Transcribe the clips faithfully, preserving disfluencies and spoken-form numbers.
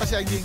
si Aging.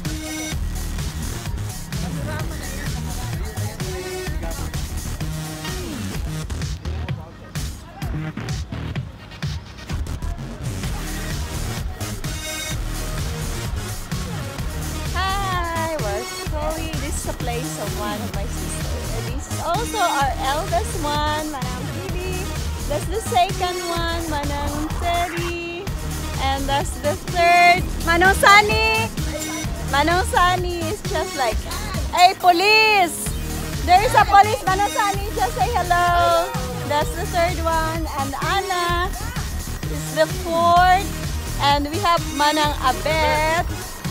Hi, we're Chloe. This is a place of one of my sisters. And this is also our eldest one, Manang Phoebe. That's the second one, Manang Teddy. And that's the third, Manong Sani. Manong Sani is just like, hey, police! There is a police, Manong Sani, just say hello. That's the third one. And Anna is the fourth. And we have Manang Abet.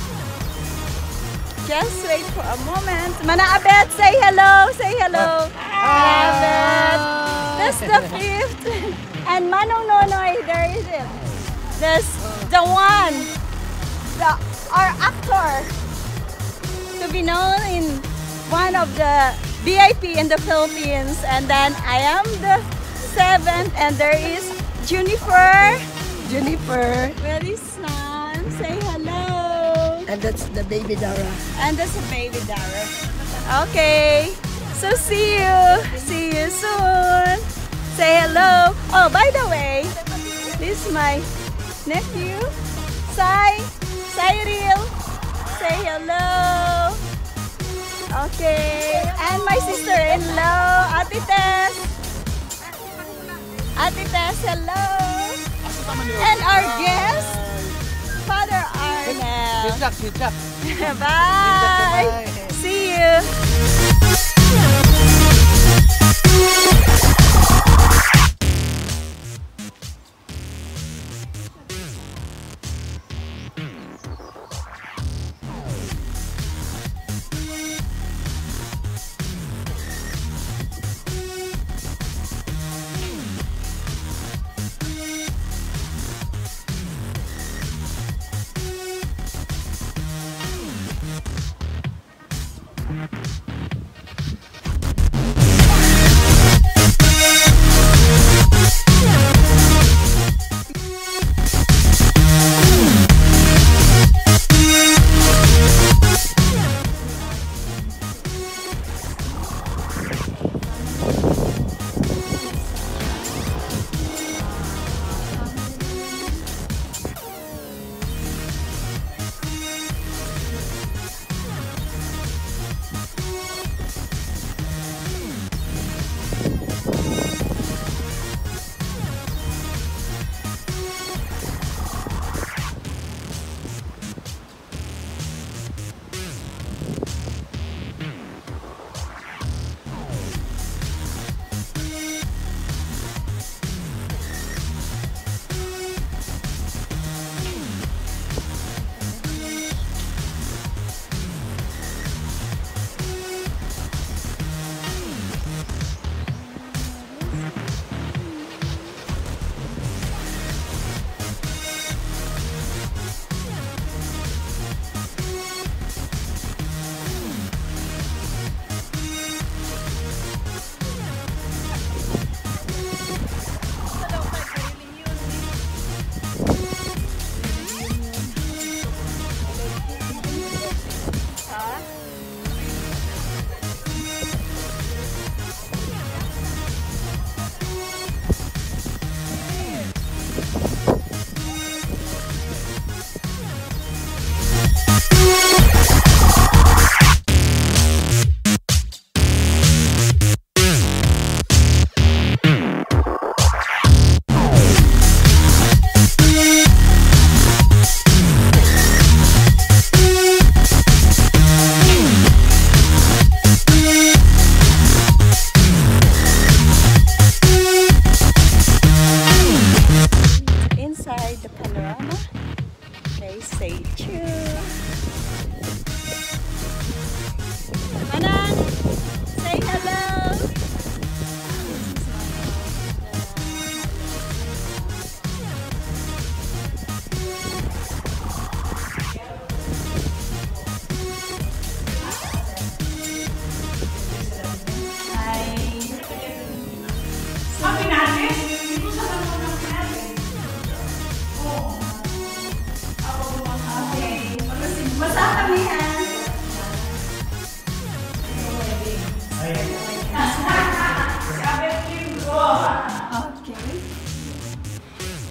Just wait for a moment. Manang Abet, say hello, say hello. Abet. That's the fifth. And Manong Nonoy, there is it. There's the one, the, our actor, to be known in one of the V I P in the Philippines. And then I am the seventh, and there is Juniper. Juniper. Where is son? Say hello. And that's the baby Dara. And that's a baby Dara. Okay. So see you. See you soon. Say hello. Oh, by the way, this is my nephew, Sai, Cyril, say hello. Okay, and my sister-in-law, Ate Tess. Ate Tess, hello. And our guest, Father Arnel. Bye. See you.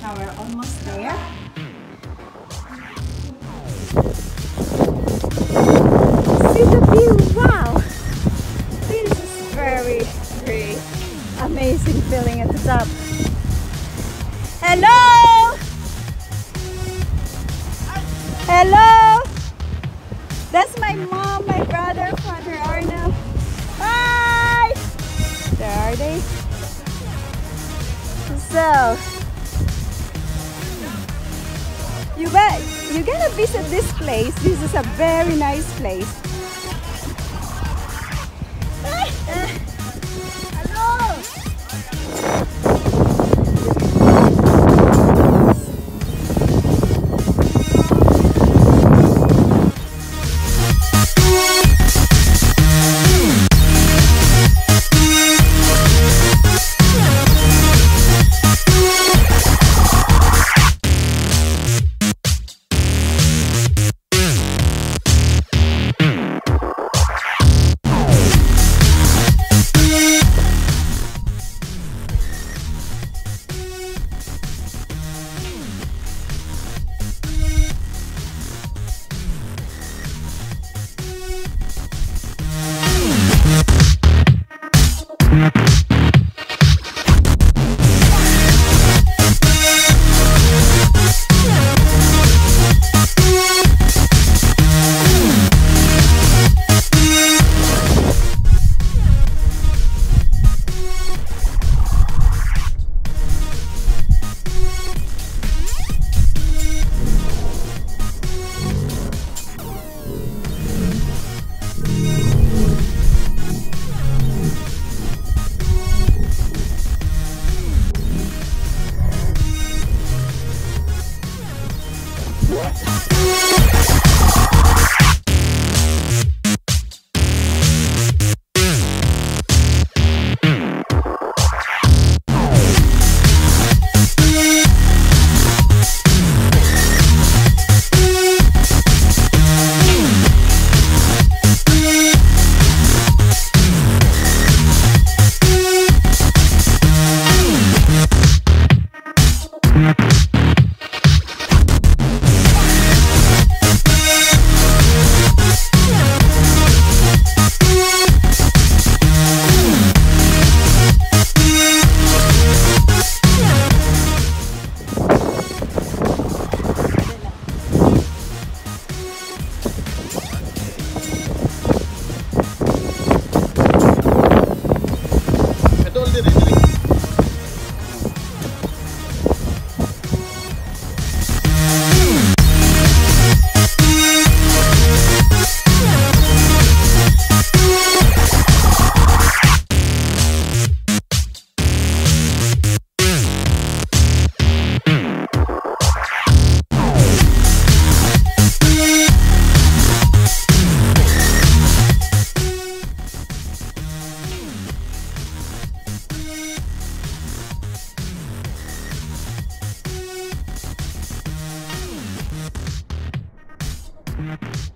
Now we're almost there. See the view, wow! This is very, very amazing feeling at the top. Hello! Hello! That's my mom, my brother, Father Arnold. Hi! There are they? So, you bet you're gonna visit this place. This is a very nice place. Hello! Thank you.